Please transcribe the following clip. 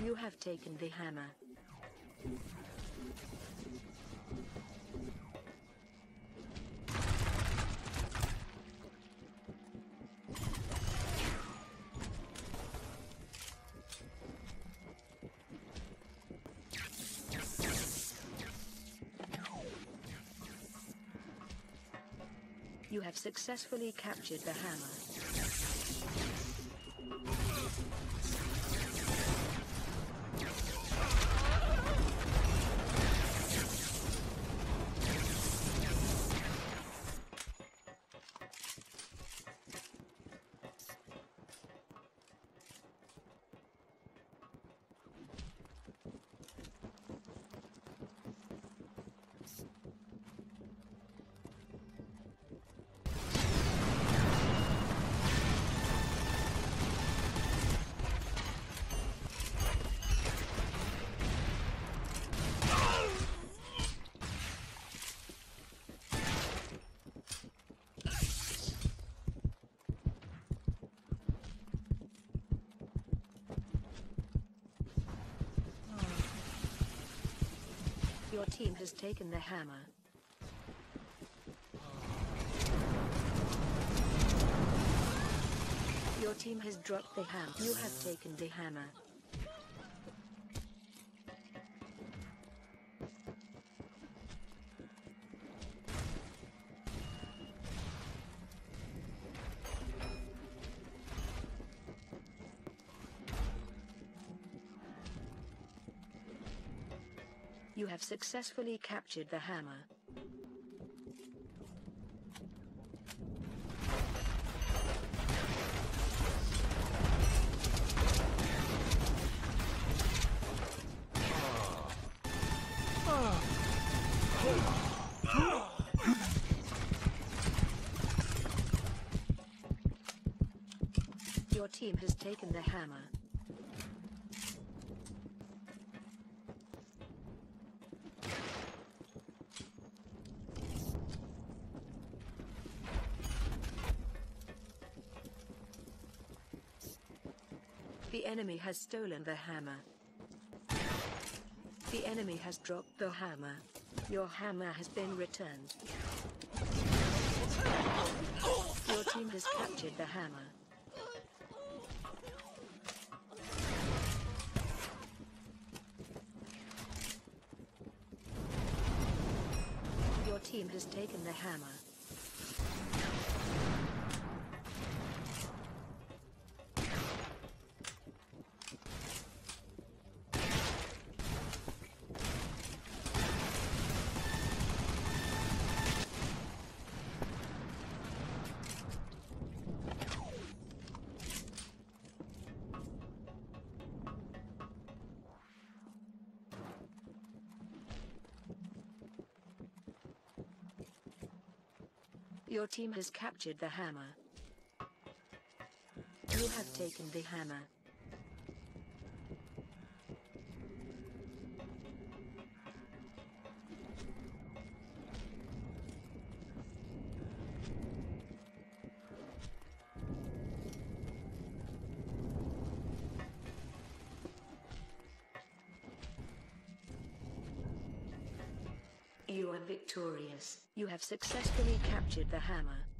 You have taken the hammer. You have successfully captured the hammer. Your team has taken the hammer. Your team has dropped the hammer. You have taken the hammer. You have successfully captured the hammer. Your team has taken the hammer. The enemy has stolen the hammer. The enemy has dropped the hammer. Your hammer has been returned. Your team has captured the hammer. Your team has taken the hammer. Your team has captured the hammer. You have taken the hammer. You are victorious. You have successfully captured the hammer.